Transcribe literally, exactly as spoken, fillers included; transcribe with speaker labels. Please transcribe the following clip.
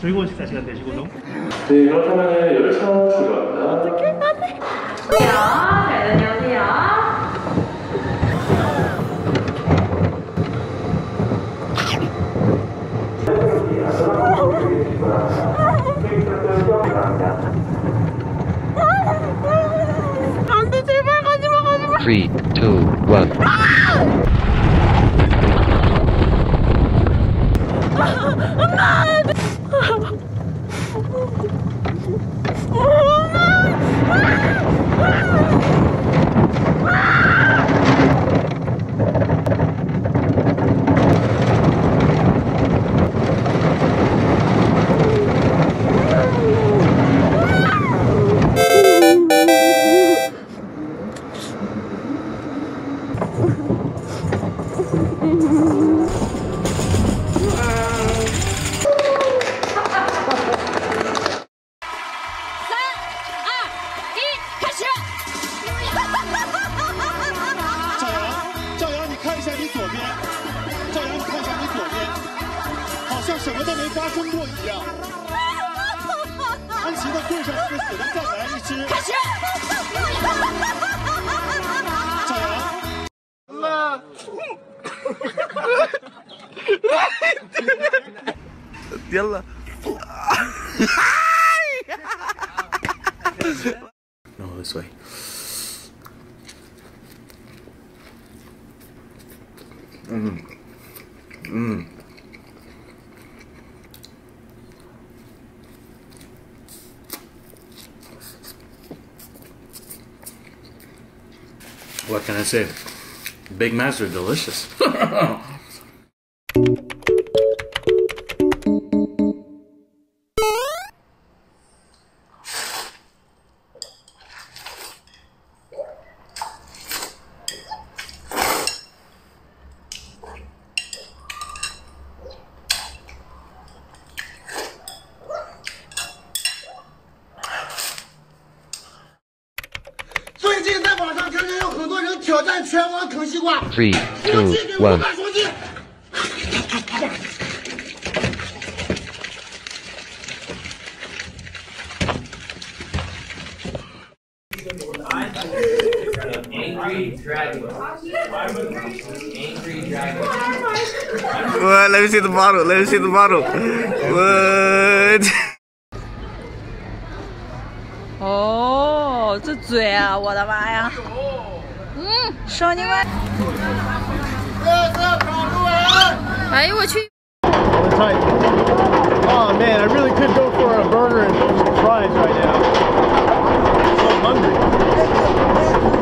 Speaker 1: 즐거운 식사 시간 되시고요.
Speaker 2: 네, 그렇다면 열차 출발합니다.
Speaker 3: 어떻게 안돼? 잘 다녀오세요. 안돼 제발 가지마 가지마.
Speaker 4: three, two, one.
Speaker 5: يلا No, this way. Mmm. Mmm. What can I say? Big Macs are delicious.
Speaker 4: Three, two, one.
Speaker 6: Angry dragon. Angry dragon.
Speaker 5: What? Let me see the bottle. Let me see the bottle. What?
Speaker 3: 哦，这嘴啊，我的妈呀！嗯，少你们！哎呦我去！
Speaker 1: Oh man, I really could go for a burger and some fries right now. I'm so hungry.